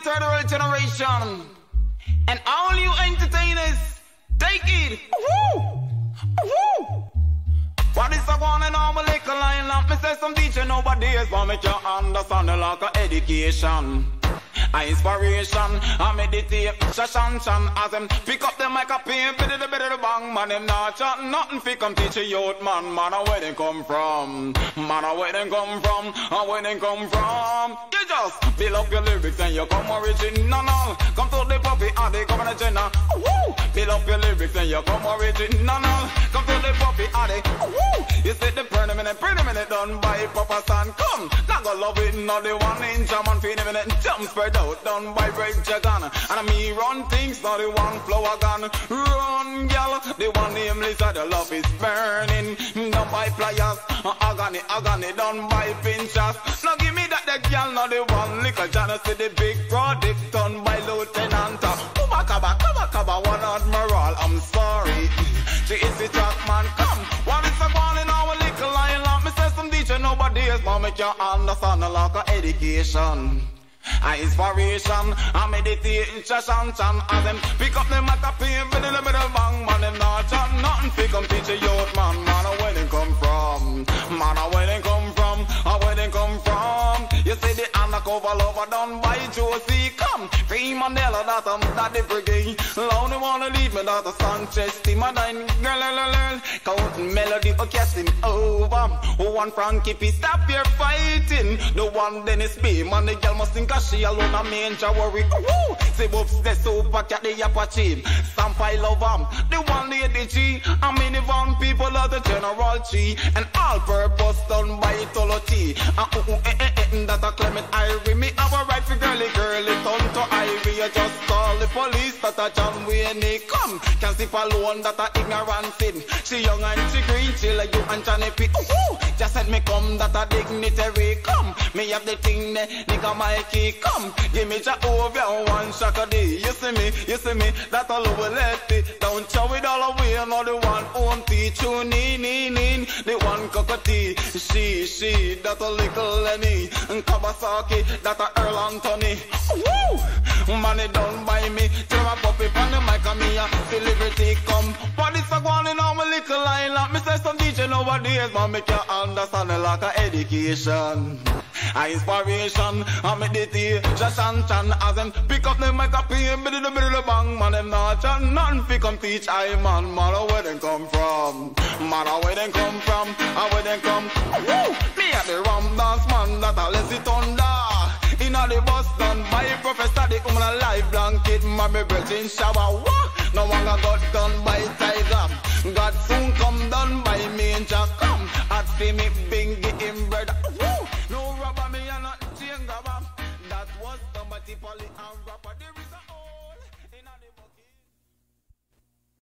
third world generation. And all you entertainers, take it. What is a one and all my little line? Let me say some teacher nowadays, but make you understand the lack of education. A inspiration, I meditate, shashan as them pick up the mic up here, bit the bang, man, them not chat nothing, fi come teach a youth, man, where they come from, where they come from, where they come from. You just build up your lyrics and you come original, come to the Poppie and the governor general. Build up your lyrics and you come original, come to the Poppie and the, you say the pretty minute done by Papa San, come, not go love it, not the 1 inch, man, feed a minute, jump spread out, done by Break Jagan. And me run things, not the one flower gun. Run, gal, the one nameless, the love is burning. Done by Pliers, agony, done by Pinchers. Now give me that, the gal, not the one liquor. Jana see the big product, done by Lieutenant. Kaba, one admiral, I'm sorry. She is the track man, come. What is the one in our little line? Let me say some DJ, nobody is, but make you understand the lack of education. A inspiration, I meditate, shashan, as them pick up the mic up here, but in the middle bang, man, them not chat nothing, fi come teach a youth, man, where they come from, where they come from, where they come from. You see the undercover lover done by Josie, come, free Mandela, that the brigade, lonely wanna leave me, that a Sanchez, team, and then, girl, counting melody, cast him over, one Frankie, stop your fighting, the one Dennis B, man, the girl must think she alone a major worry. Say whoops, the super cat, the Apache. Sampai love the one lady G. I mean, even people are the general G. And all purpose done by Toloty. That a Clement Irie. Me have a right for girly, turn to Irie. You just call the police, that a John Wayne come. Can't see alone, that a ignorant sin. She young and she green, she like you and Johnny P. Just let me come, that a dignitary come. Me have the thing, nigga Mikey. Come, give me your over one shot a day. You see me, that all over let it. Don't show it all away, not the one own teach you, in, the one cockatee. She, that a little Lenny. And Kawasaki, that a Earl Anthony. Money done by me, tell my Poppie on the mic and me, the liberty come. But it's a one in our little line, let me say some DJ nowadays, man, make you understand the lack of education. A inspiration, I meditate, shashan, as them pick up the mic up here, bit in the middle of bang, man, them not chat, nothing fi come teach I, man, where they come from, where they come from, where they come. Me at the rum dance, man, that a lazy thunder. Inna the bus done by Professor, the woman life blanket, my breath in shower. No one got done by Tiger, God soon come done by me and Jack come. At see me bingy in bread. No rubber me and not chain grabber. That was somebody poly and rapper. There is a hole inna the bus.